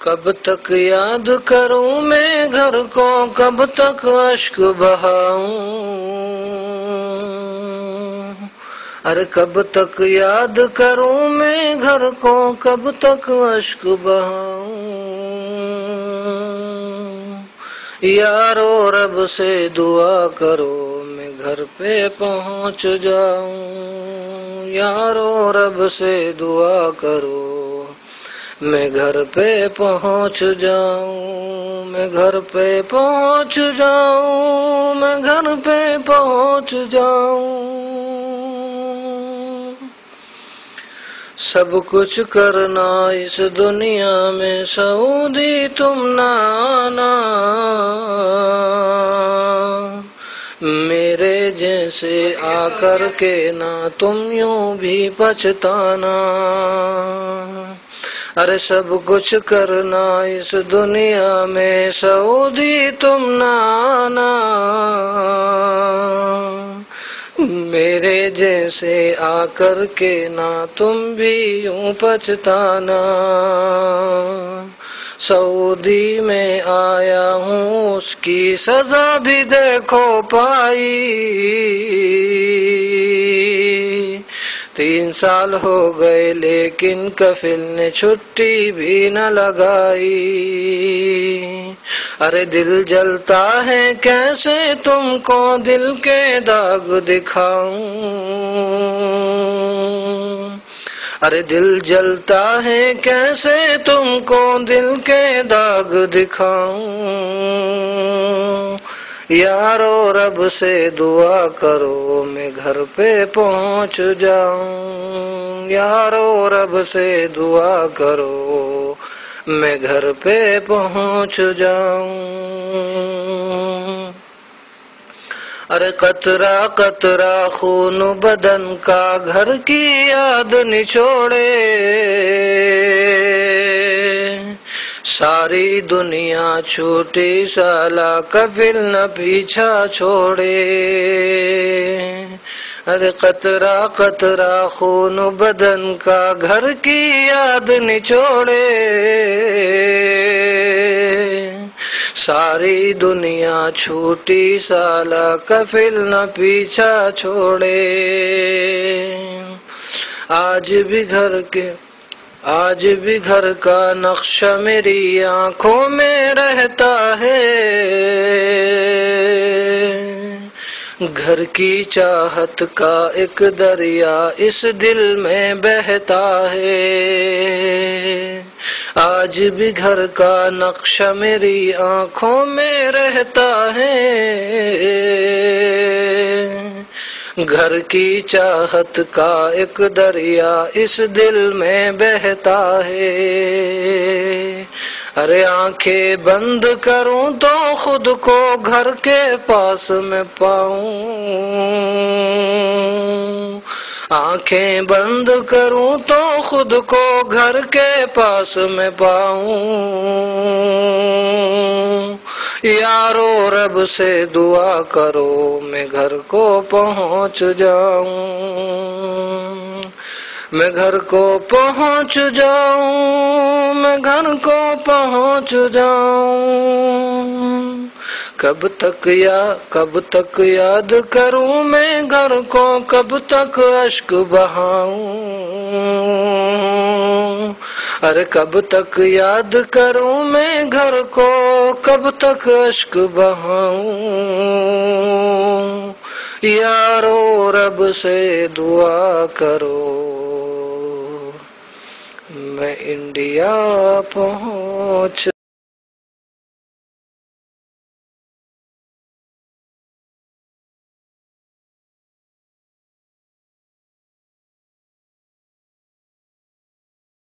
कब तक याद करूं मैं घर को, कब तक अश्क बहाऊं। अरे कब तक याद करूं मैं घर को, कब तक अश्क बहाऊं। यारो रब से दुआ करो मैं घर पे पहुंच जाऊं। यारो रब से दुआ करो मैं घर पे पहुंच जाऊं। मैं घर पे पहुंच जाऊं। मैं घर पे पहुंच जाऊं। सब कुछ करना इस दुनिया में सऊदी तुम ना आना। मेरे जैसे आकर के ना तुम यूं भी पछताना। अरे सब कुछ करना इस दुनिया में सऊदी तुम ना आना। मेरे जैसे आकर के ना तुम भी यूं पछताना। सऊदी में आया हूँ उसकी सजा भी देखो पाई। 3 साल हो गए लेकिन कफिल ने छुट्टी भी न लगाई। अरे दिल जलता है कैसे तुमको दिल के दाग दिखाऊं। अरे दिल जलता है कैसे तुमको दिल के दाग दिखाऊं। यारो रब से दुआ करो मैं घर पे पहुंच जाऊं। यारो रब से दुआ करो मैं घर पे पहुंच जाऊं। अरे कतरा कतरा खून बदन का घर की याद निचोड़े। सारी दुनिया छूटी साला कफिल न पीछा छोड़े। अरे कतरा कतरा खून बदन का घर की याद निचोड़े। सारी दुनिया छूटी साला कफिल न पीछा छोड़े। आज भी घर का नक्शा मेरी आंखों में रहता है। घर की चाहत का एक दरिया इस दिल में बहता है। आज भी घर का नक्शा मेरी आंखों में रहता है। घर की चाहत का एक दरिया इस दिल में बहता है। अरे आंखें बंद करूं तो खुद को घर के पास में पाऊं। आंखें बंद करूं तो खुद को घर के पास में पाऊं। यारो रब से दुआ करो मैं घर को पहुंच जाऊं। मैं घर को पहुंच जाऊं। मैं घर को पहुंच जाऊं। कब तक याद करूं मैं घर को, कब तक अश्क बहाऊं। अरे कब तक याद करूं मैं घर को, कब तक अश्क बहाऊं। यारो रब से दुआ करो मैं इंडिया पहुंच